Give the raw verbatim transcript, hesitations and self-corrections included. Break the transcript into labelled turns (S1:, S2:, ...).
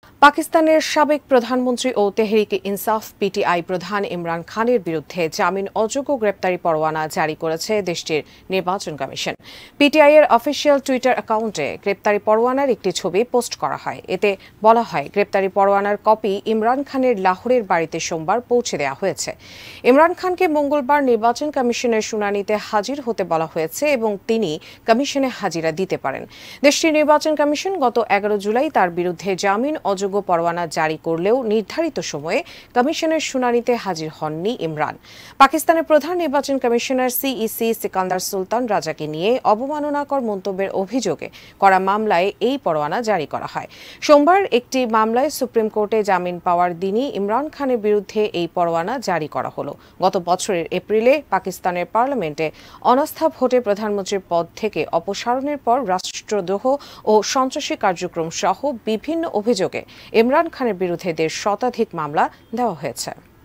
S1: পাকিস্তানের সাবেক প্রধানমন্ত্রী ও তেহরিকে ইনসাফ পিটিআই প্রধান ইমরান খানের বিরুদ্ধে জামিন অযোগ্য গ্রেপ্তারি পরোয়ানা জারি করেছে দেশটির নির্বাচন কমিশন। পিটিআই এর অফিসিয়াল টুইটার অ্যাকাউন্টে গ্রেপ্তারি পরোয়ানার একটি ছবি পোস্ট করা হয়। এতে বলা হয়, গ্রেপ্তারি পরোয়ানার কপি ইমরান খানের লাহোরের বাড়িতে সোমবার পৌঁছে দেওয়া হয়েছে। ইমরান খানকে মঙ্গলবার নির্বাচন কমিশনের শুনানিতে হাজির হতে বলা হয়েছে এবং তিনি কমিশনে হাজিরা দিতে পারেন। দেশটির নির্বাচন কমিশন গত এগারো জুলাই তার বিরুদ্ধে জামিন অযোগ্য পরোয়ানা জারি করলেও নির্ধারিত সময়ে কমিশনের শুনানিতে হাজির হননি ইমরান। পাকিস্তানের প্রধান নির্বাচন কমিশনার সিইসি সিকান্দার সুলতান রাজাকে নিয়ে অবমাননাকর মন্তব্যের অভিযোগে করা মামলায় এই পরোয়ানা জারি করা হয়। সোমবার একটি মামলায় সুপ্রিম কোর্টে জামিন পাওয়ার দিনই ইমরান খানের বিরুদ্ধে এই পরোয়ানা জারি করা হলো। গত বছরের এপ্রিলে পাকিস্তানের পার্লামেন্টে অনাস্থা ভোটে প্রধানমন্ত্রীর পদ থেকে অপসারণের পর রাষ্ট্রদ্রোহ ও সন্ত্রাসী কার্যক্রম সহ বিভিন্ন অভিযোগে ইমরান খানের বিরুদ্ধে দেড় শতাধিক মামলা দেওয়া হয়েছে।